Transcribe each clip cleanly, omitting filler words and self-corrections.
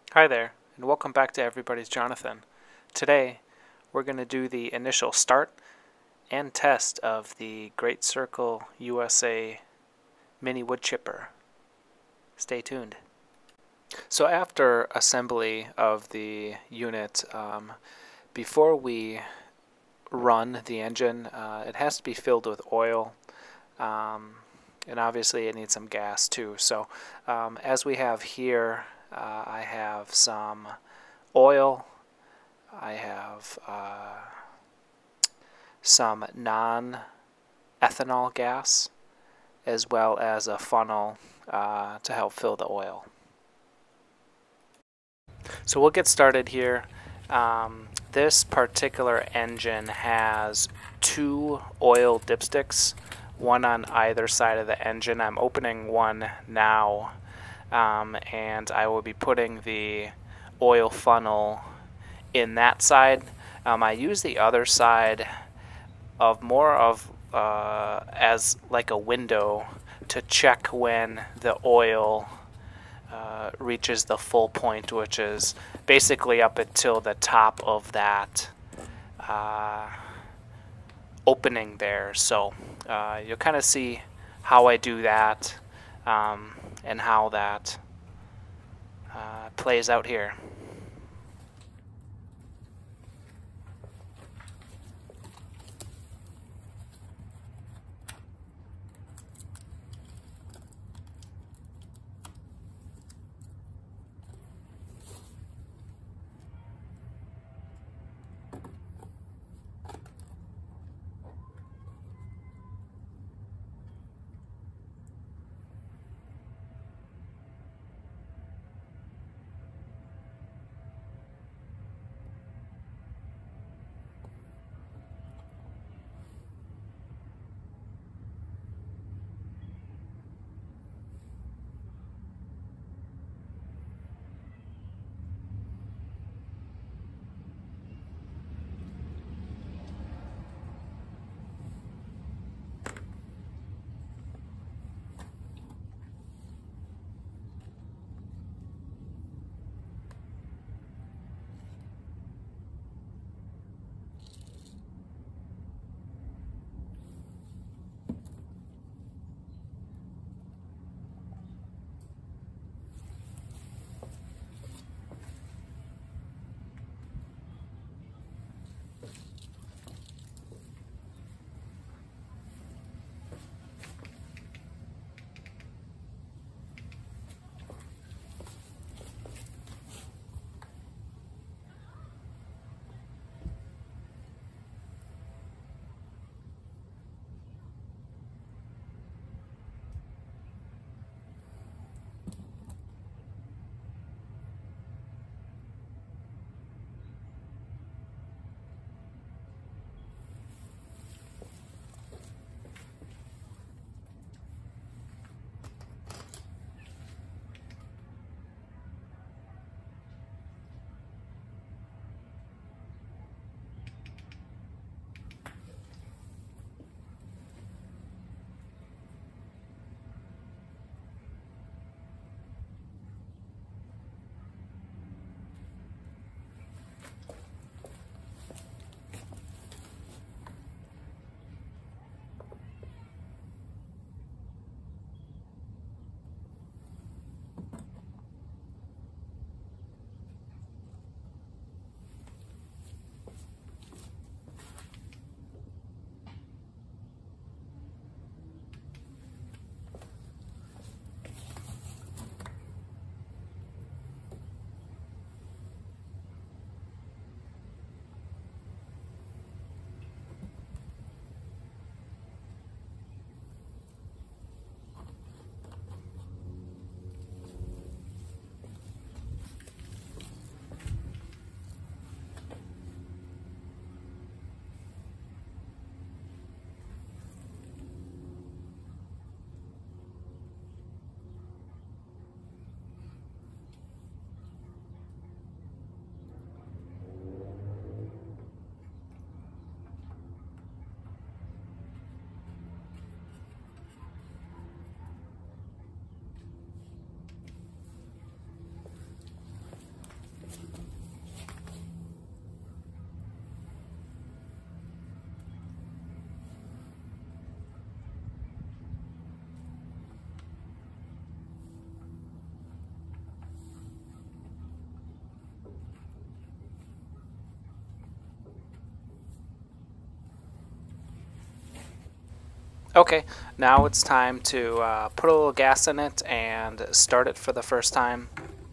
Hi there, and welcome back to Everybody's Jonathan. Today, we're going to do the initial start and test of the Great Circle USA Mini Wood Chipper. Stay tuned. So after assembly of the unit, before we run the engine, it has to be filled with oil, and obviously it needs some gas too. So as we have here, I have some oil, I have some non-ethanol gas, as well as a funnel to help fill the oil. So we'll get started here. This particular engine has two oil dipsticks, one on either side of the engine. I'm opening one now, and I will be putting the oil funnel in that side. I use the other side as like a window to check when the oil reaches the full point, which is basically up until the top of that opening there. So you'll kind of see how I do that and how that plays out here. Okay, now it's time to put a little gas in it and start it for the first time.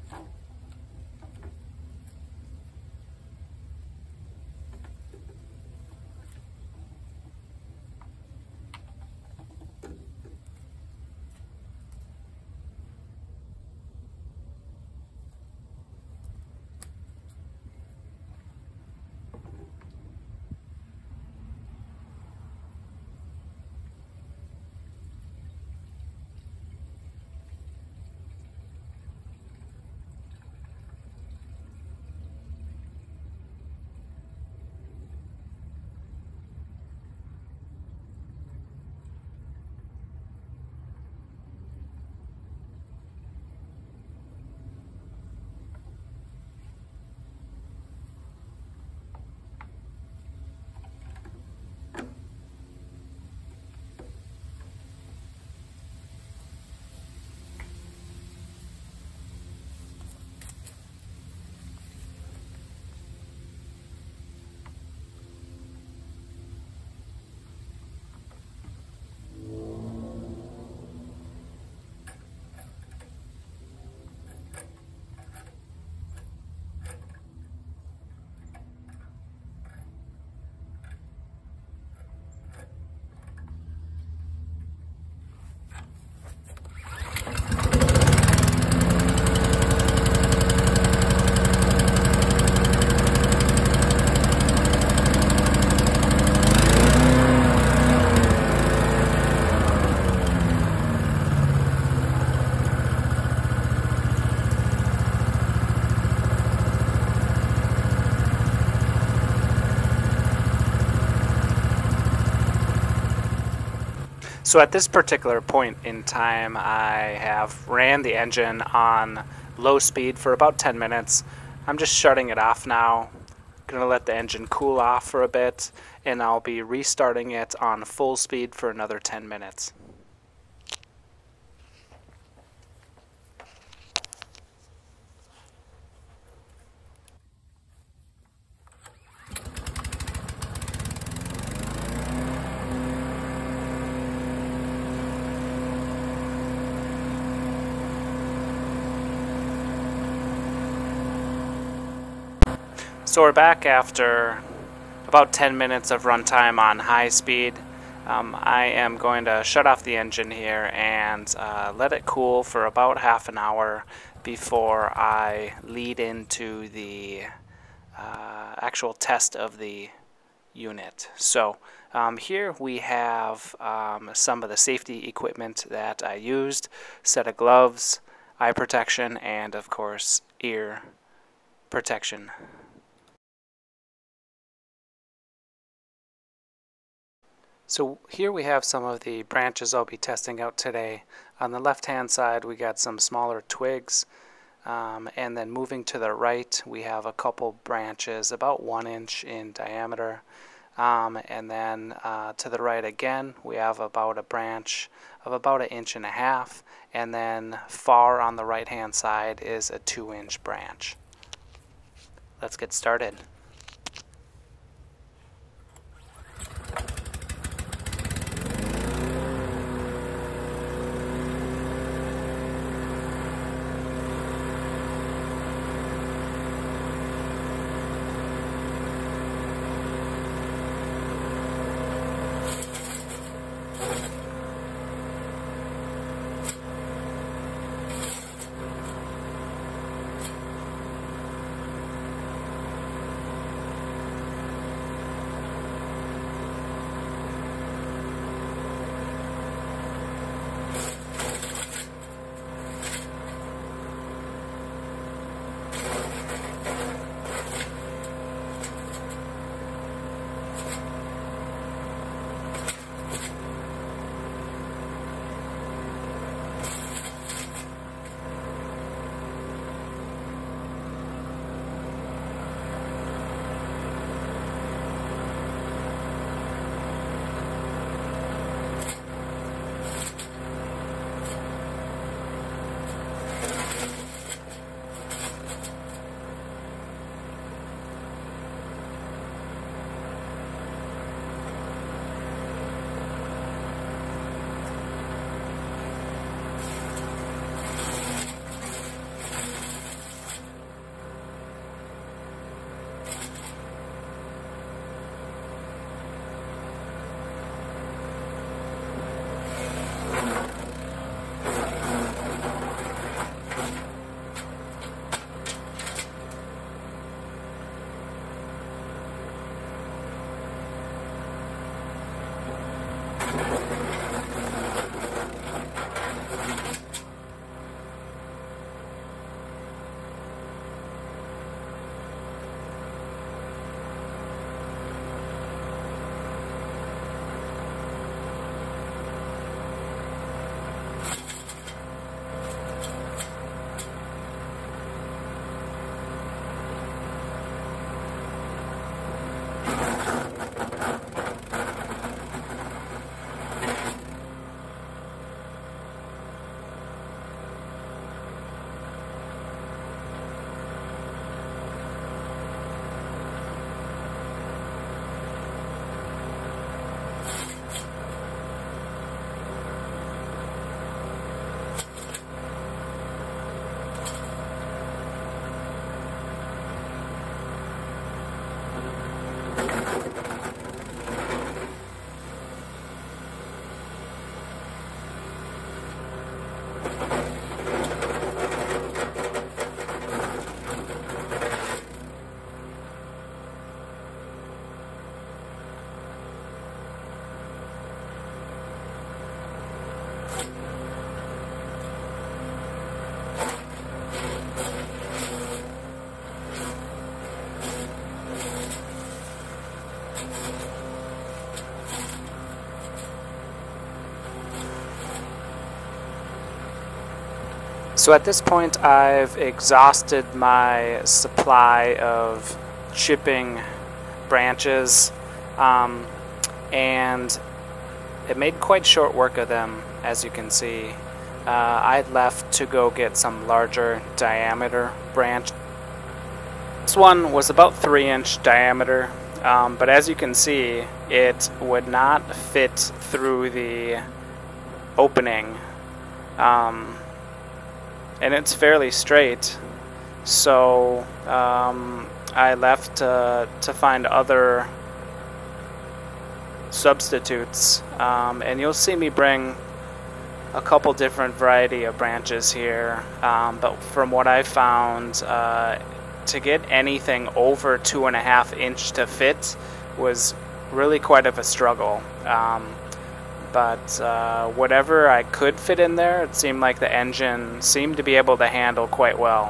So at this particular point in time, I have ran the engine on low speed for about 10 minutes. I'm just shutting it off now. Going to let the engine cool off for a bit, and I'll be restarting it on full speed for another 10 minutes. So we're back after about 10 minutes of runtime on high speed. I am going to shut off the engine here and let it cool for about half an hour before I lead into the actual test of the unit. So here we have some of the safety equipment that I used: set of gloves, eye protection, and of course ear protection. So here we have some of the branches I'll be testing out today. On the left hand side we got some smaller twigs, and then moving to the right we have a couple branches about 1 inch in diameter, and then to the right again we have about a branch of about 1.5 inches, and then far on the right hand side is a 2-inch branch. Let's get started. So at this point I've exhausted my supply of chipping branches, and it made quite short work of them, as you can see. I'd left to go get some larger diameter branch. This one was about 3-inch diameter, but as you can see, it would not fit through the opening. And it's fairly straight, so I left to find other substitutes, and you'll see me bring a couple different variety of branches here, but from what I found, to get anything over 2.5 inch to fit was really quite of a struggle. But whatever I could fit in there, it seemed like the engine seemed to be able to handle quite well.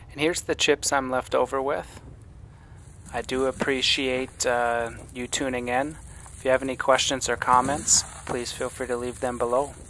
And here's the chips I'm left over with. I do appreciate you tuning in. If you have any questions or comments, please feel free to leave them below.